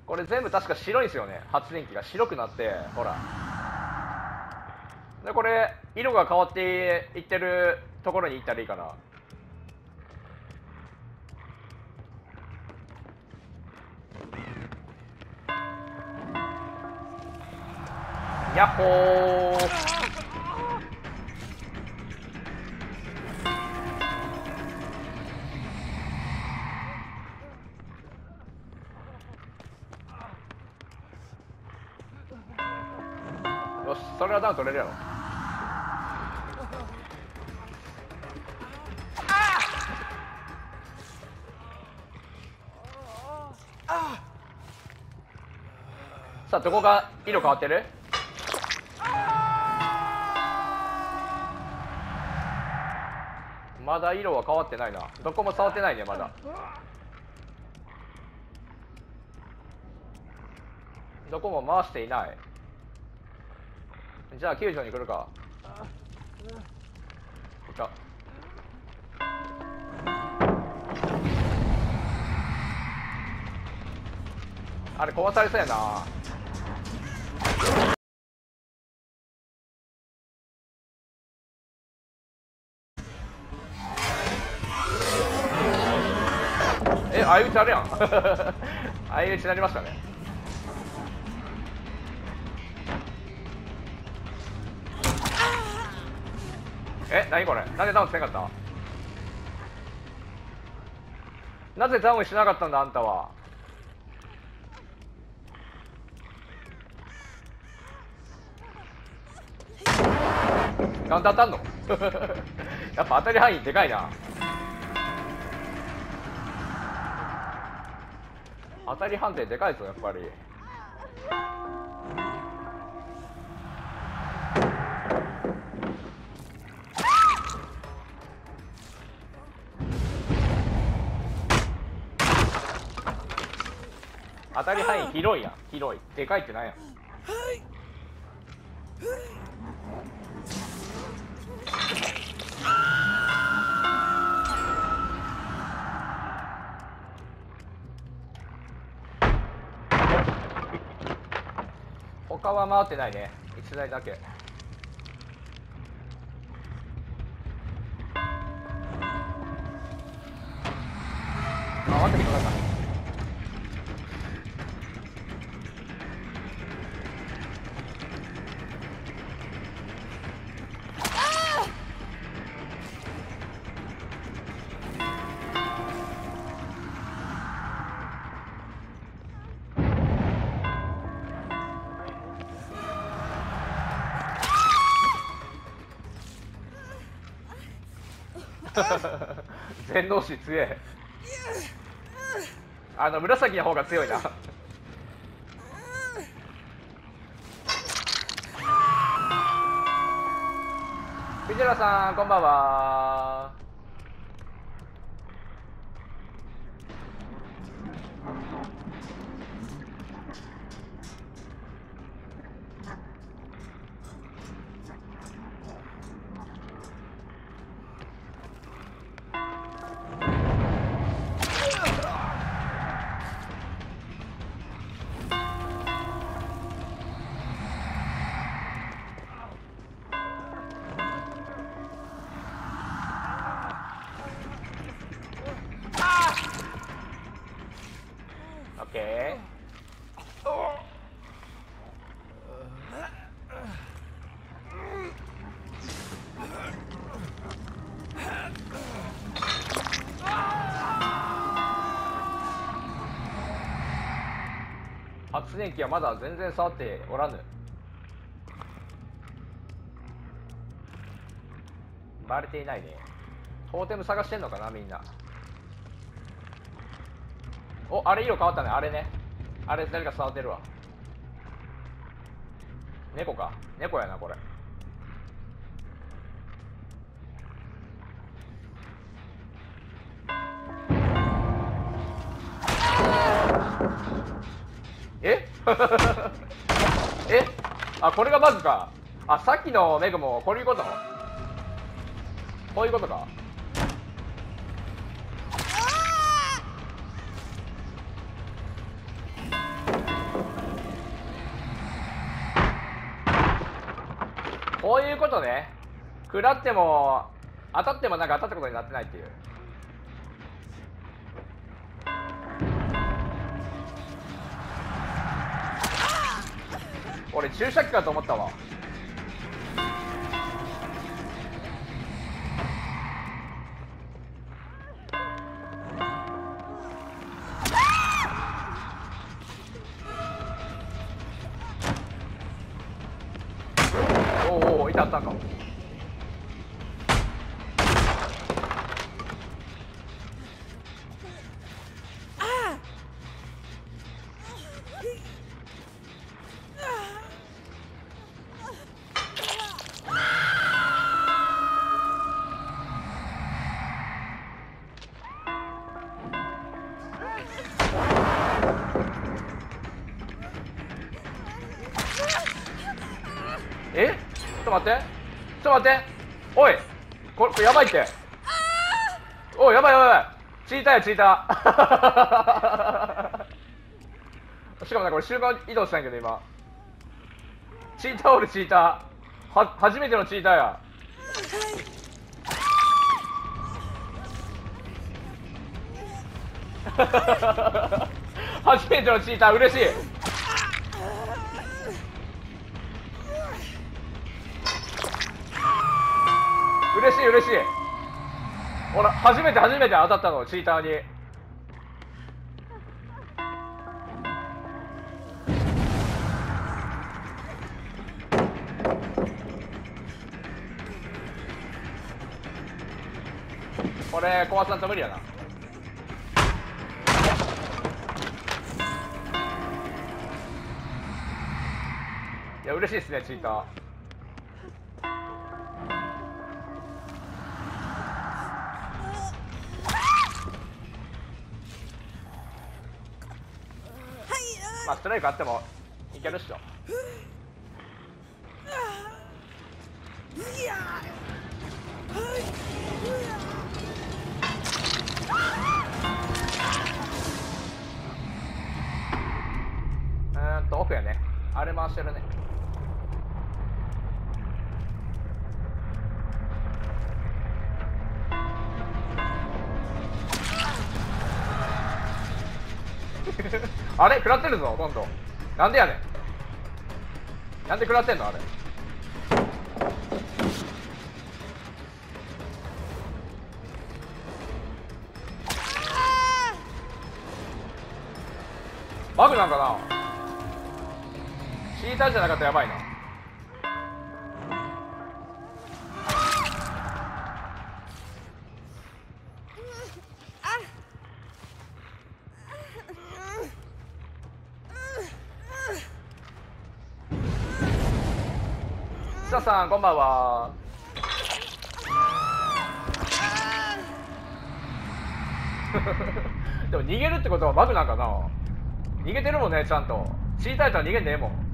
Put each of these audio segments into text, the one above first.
これ全部確か白いんですよね。発電機が白くなって、ほらでこれ色が変わっていってるところに行ったらいいかな。やっほー。よし、それはダウン取れるやろ。さあ、どこが色変わってる？まだ色は変わってないな。どこも触ってないね、まだ。どこも回していない。じゃあ救助に来るか。来た。あれ壊されそうやな。相打ちあるやん。相打ちになりましたね。何これ、なんでダウンせんかった？なぜダウンしなかったんだあんたは。なんで当たんの？やっぱ当たり範囲でかいな。当たり判定でかいぞやっぱり。当たり範囲広いやん。広いでかいってなんや。他は回ってないね。1台だけ。回ってきたかった。全能士強え。紫の方が強いな。藤原さんこんばんは。オッケー。発電機はまだ全然触っておらぬ。バレていないね。トーテム探してんのかなみんな。お、あれ色変わったね。あれね。あれ誰か触ってるわ。猫か。猫やなこれ。ええ、あ、これがバグか。あ、さっきのメグもこういうこと。こういうことか。 こういうことね。食らっても当たってもなんか当たったことになってないっていう。俺注射器かと思ったわ。おお、いたったんか。え、ちょっと待って、ちょっと待って、おい、これやばいって。おい、やばいやばいやばい、チーターやチーターしかもね、これ瞬間移動したんやけど今、チーターおる、チーター初めてのチーターや。初めてのチーター、嬉しい。嬉しい嬉しい。ほら、初めて当たったの、チーターに。これ壊さんと無理やな。いや、嬉しいっすね、チーター。まあストライクあってもいけるっしょ。奥やね。あれ回してるね。あれ食らってるぞ今度。なんでやねん。なんで食らってんのあれ。バグなんかな。チーターじゃなかったらやばいな。久さんこんばんは。でも逃げるってことはバグなんかな。逃げてるもんね、ちゃんと。チーターやったら逃げんねえもん。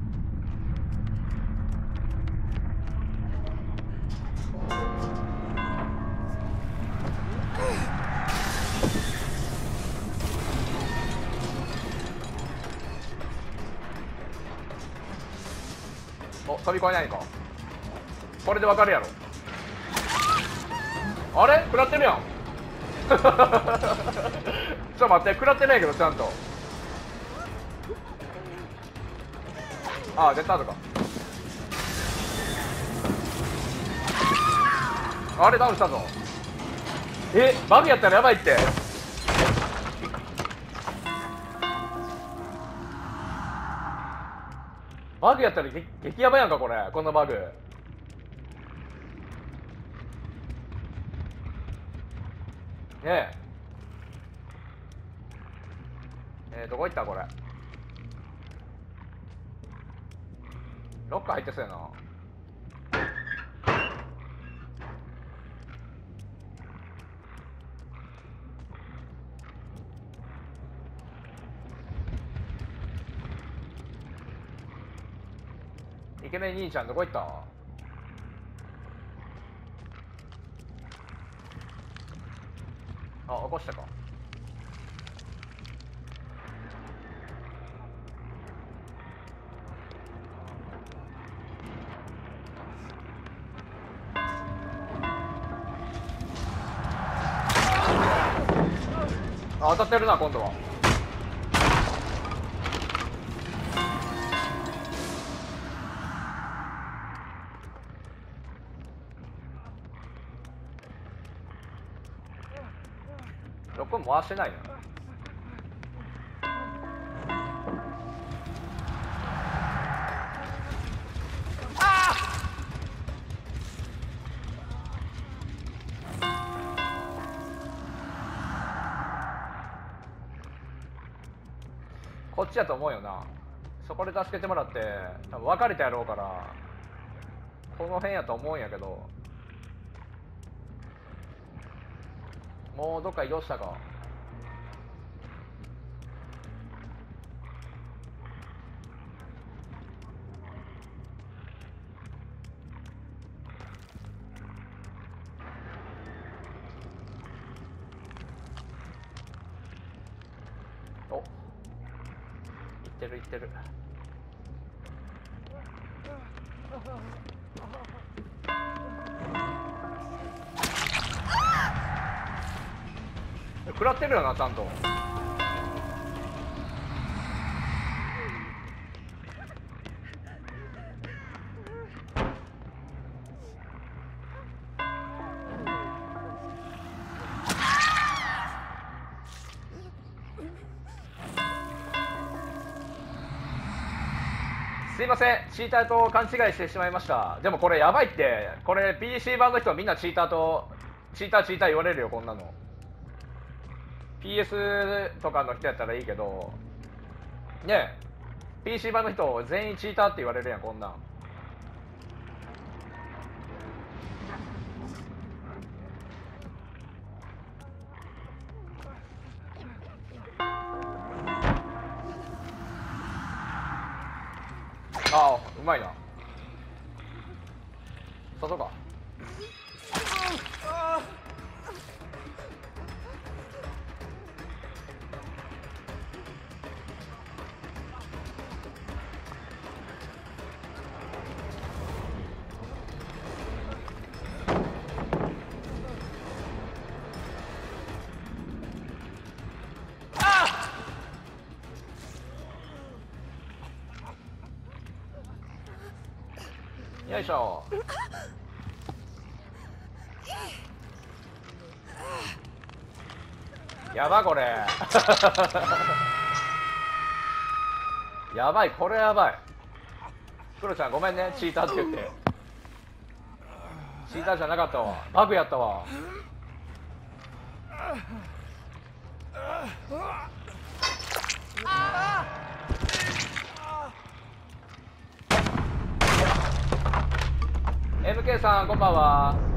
お、飛び越えないか。これでわかるやろ。あれ食らってるやん。ちょっと待って、食らってないけどちゃんと。ああ、絶対あるか。あれダウンしたぞ。え、バグやったらやばいって。バグやったら激ヤバやんかこれ、こんなバグ。ねえ。どこ行ったこれ。ロッカー入ってそうやな。イケメン兄ちゃんどこ行った。あ、起こしたか。 あ、当たってるな今度は。ロック回してないな。こっちやと思うよな。そこで助けてもらって多分別れたやろうからこの辺やと思うんやけど、もうどっか移動したか。お、行ってる行ってる。食らってるよなちゃんと。すいません、チーターと勘違いしてしまいました。でもこれやばいって、これ PC 版の人はみんなチーター言われるよこんなの。 PS とかの人やったらいいけどねえ、 PC 版の人全員チーターって言われるやんこんなん。ああ、うまいな。外か。よいしょ。やばこれやばい、これやばい。クロちゃんごめんね、チーターって言って。チーターじゃなかったわ、バグやったわ。MK さんこんばんは。